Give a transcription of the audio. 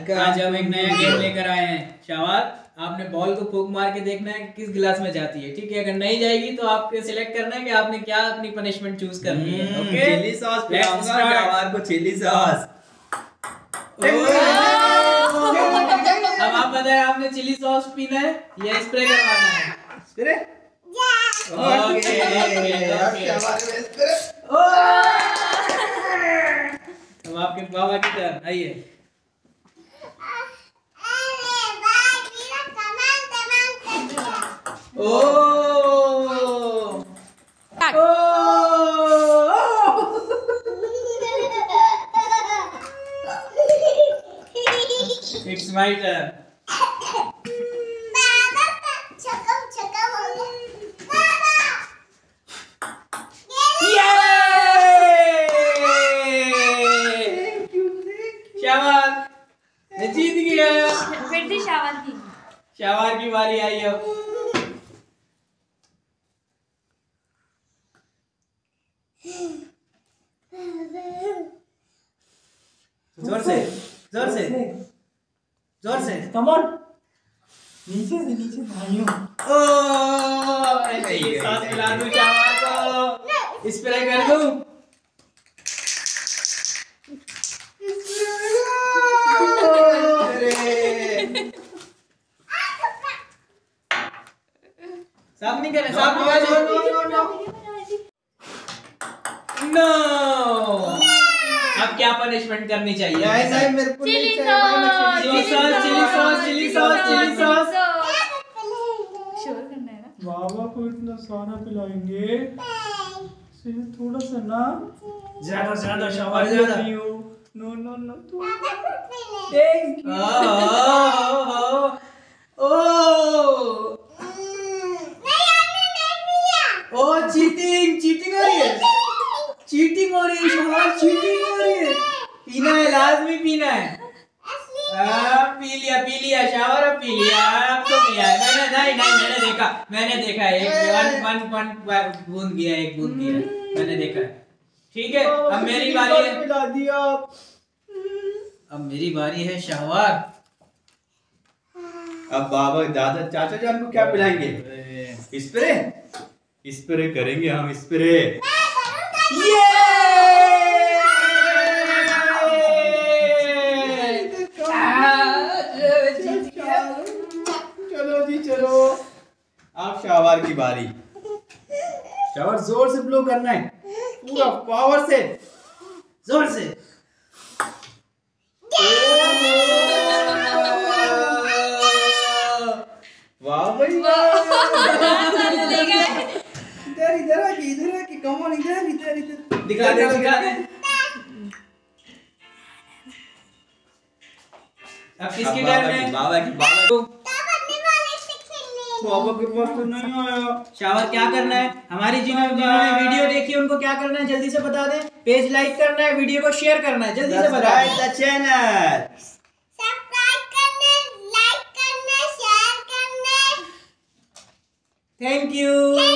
आज हम एक नया गेम लेकर आए हैं। शाबाश, आपने बॉल को फूंक मार के देखना है कि किस गिलास में जाती है। ठीक है, अगर नहीं जाएगी तो आपको सिलेक्ट करना है कि आपने क्या अपनी पनिशमेंट चूज करनी है। ओके, चिली सॉस पिलाऊंगा शाहवार को, चिली सॉस। अब आप बताएं, आपने चिली सॉस पीना है या स्प्रे करवाना है? स्प्रे। ओके, अब आपके बाबा की टर्न, आइए। It's my turn. शाबाश, मैं जीत गया। फिर से शाबाश की बारी आई अब। जोर से, जोर से, जोर से, कम ऑन। नीचे से भाइयों। सांस मिला दूं शाबाश को, स्प्रे कर दूं। साफ नहीं करे, साफ नहीं करे। नो, अब क्या पनिशमेंट करनी चाहिए? मेरे को चिली नहीं sauce, chili sauce, chili sauce, chili sauce, chili sauce. शोर करना है ना। बाबा को इतना सारा पिलाएंगे, सिर्फ थोड़ा सा ना। ज्यादा ज्यादा शाबाश, अरे ज्यादा। नहीं हो। नो नो नो तू। ओ चीटिंग, चीटिंग हो रही है, चीटिंग हो रही है शाबाश, चीटिंग हो रही है। पीना है, लाजमी पीना है। पी लिया शाबाश, अब पी लिया, अब तो पिया है मैंने। नहीं, मैंने देखा एक वन बूंद गिरा, एक बूंद गिरा, मैंने देखा है। ठीक है, अब मेरी बारी है। पिला दिया। अब मेरी बारी है शाहवार। अब बाबा दादा चाचा जान को क्या पिलाएंगे? स्प्रे। स्प्रे करेंगे हम, स्प्रे। ये चलो जी चलो, अब शाहवार की बारी। शाहवार जोर से ब्लो करना है, पूरा पावर से, जोर से। वाह भाई इधर आके कम ऑन, इधर दिखा दे। अब किसकी टर्न है? बाबा की। बाबा के पास तो नहीं आया। शावर क्या करना है? हमारी जिन्होंने वीडियो देखी उनको क्या करना है जल्दी से बता दें। पेज लाइक करना है, वीडियो को शेयर करना है, जल्दी से बता दें। द चैनल सब्सक्राइब करने, लाइक करने, शेयर करने। Thank you.